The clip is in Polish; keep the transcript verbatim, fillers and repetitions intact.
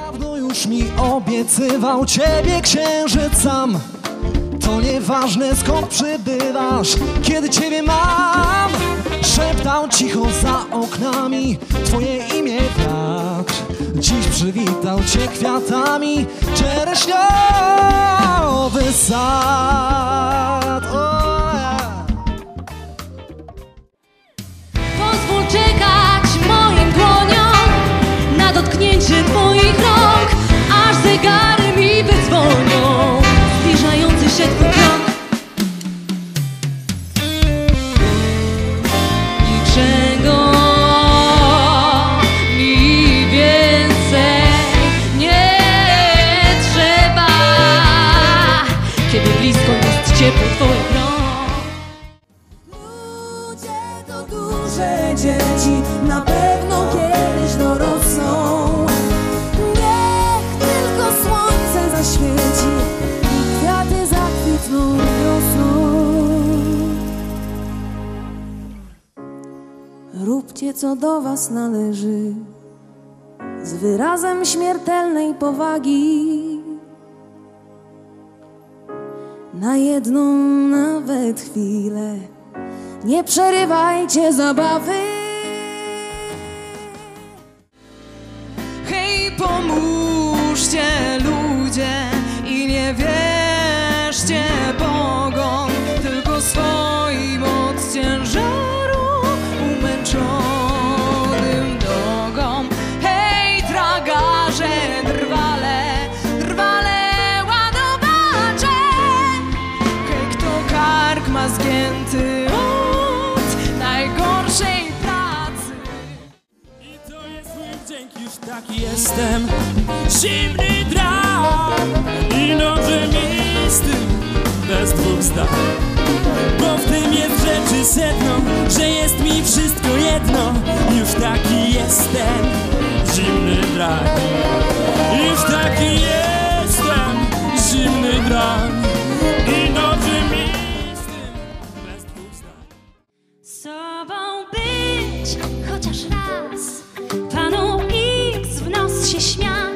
Dawno już mi obiecywał ciebie księżyc sam. To nieważne skąd przybywasz, kiedy ciebie mam. Szeptał cicho za oknami twoje imię wiatr. Dziś przywitał cię kwiatami czereśniowy sad. Oh, yeah. Pozwól czekać moim dłoniom na dotknięcie twoich rąk, aż zegary mi wydzwonią zbliżający się twój krok. Niczego mi więcej nie trzeba, kiedy blisko jest ciepło twoich rąk. Ludzie to duże dzieci, na pewno kiedyś dorosną. Niech tylko słońce zaświeci i kwiaty zakwitną wiosną. Róbcie co do was należy, z wyrazem śmiertelnej powagi. Na jedną nawet chwilę nie przerywajcie zabawy. Hej, pomóżcie ludzie i nie wierzcie Bogom, tylko swoim od ciężaru umęczonym nogom. Hej, tragarze, drwale, drwale ładowacze. Hej, kto kark ma zgięty od najgorszej pracy. I to jest mój wdzięk, już taki jestem. Zimny drań i dobrze mi z tym, bez dwóch zdań. Bo w tym jest rzeczy sedno, że jest mi wszystko jedno. Już taki jestem, zimny drań. Już taki jestem, zimny drań. I dobrze mi z tym, bez dwóch zdań. Sobą być chociaż raz, panu X w nos się śmiał.